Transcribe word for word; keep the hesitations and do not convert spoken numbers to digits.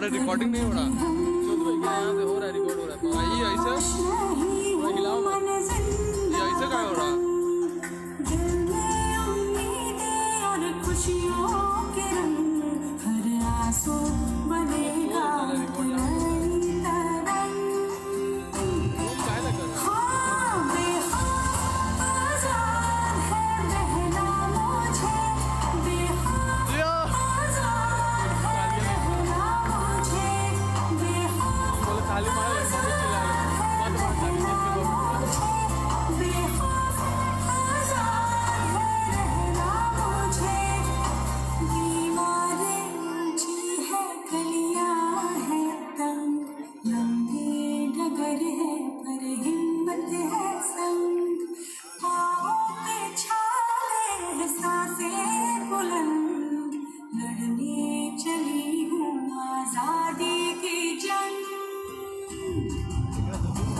अरे रिकॉर्डिंग नहीं हो रहा। चौथ भाई के यहाँ से हो रहा है, रिकॉर्ड हो रहा है। ये ऐसे हिलाओ मत, ये ऐसे क्या हो रहा? चली हूँ आजादी की जंग।